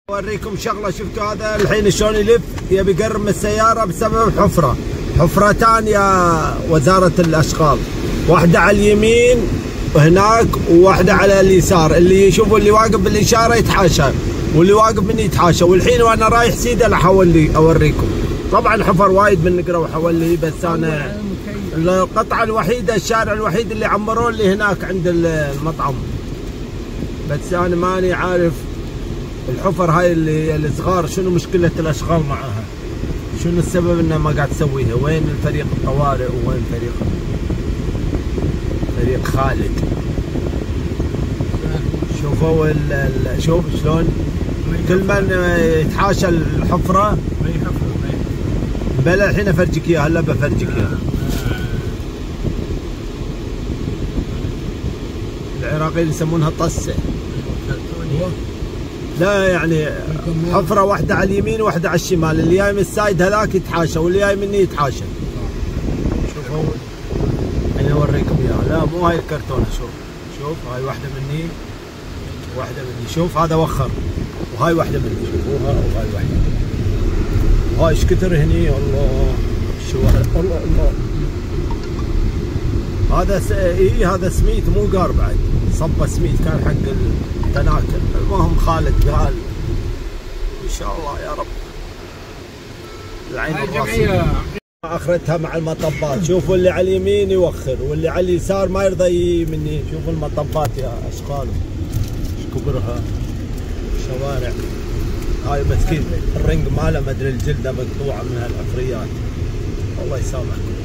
اوريكم شغله. شفتوا هذا الحين شلون يلف؟ يبي يقرب من السياره بسبب حفرتان يا وزاره الاشغال، واحده على اليمين هناك وواحده على اليسار. اللي يشوفوا اللي واقف بالاشاره يتحاشى واللي واقف مني يتحاشى. والحين وانا رايح سيده راح اولي اوريكم. طبعا حفر وايد من نقره وحولي، بس انا القطعه الوحيده الشارع الوحيد اللي عمروه اللي هناك عند المطعم، بس انا ماني عارف الحفر هاي اللي الصغار شنو مشكله الاشغال معاها، شنو السبب انها ما قاعد تسويها؟ وين الفريق الطوارئ وين فريق خالد؟ شوفوا شوف شلون كل من يتحاشى الحفره. بلا الحين افرجيك اياها، هلا بفرجيك اياها. العراقيين يسمونها طسه. لا يعني حفره واحده على اليمين وواحده على الشمال، اللي جاي من السايد هذاك يتحاشى واللي جاي مني يتحاشى. شوفوا الحين اوريكم اياها. لا مو هاي الكرتونه، شوف هاي واحده مني واحده مني. شوف هذا وخر وهاي واحده مني، شوفوها وهاي واحده. هاي ايش كثر هني والله. شو الله هذا هذا سميت مو قار بعد، صبه سميت كان حق التناكل. المهم خالد قال ان شاء الله يا رب العين الراسية اخرتها مع المطبات. شوفوا اللي على اليمين يوخر واللي على اليسار ما يرضى يجي مني. شوفوا المطبات يا اشغال ايش كبرها، شوارع. هاي مسكين الرنج ماله ما ادري الجلده مقطوعه من هالعفريات، الله يسامحكم.